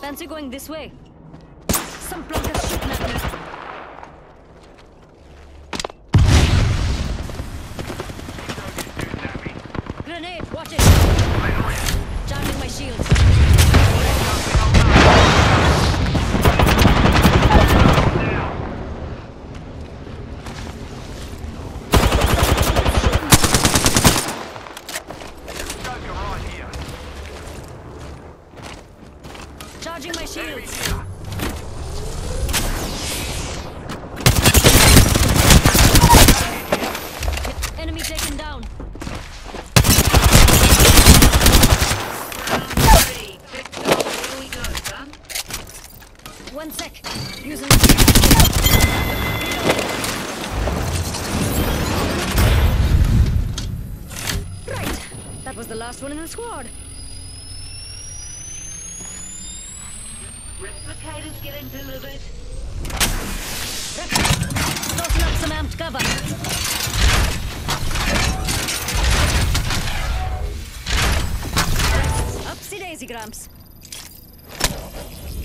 Fancy going this way? Some plunkers shooting at me. Grenade, watch it! Charging my shields. Charging my shields. Enemy taken down. One sec. Using right. That was the last one in the squad. Replicators getting delivered. Tossing up some amped cover. Upsy daisy, Gramps.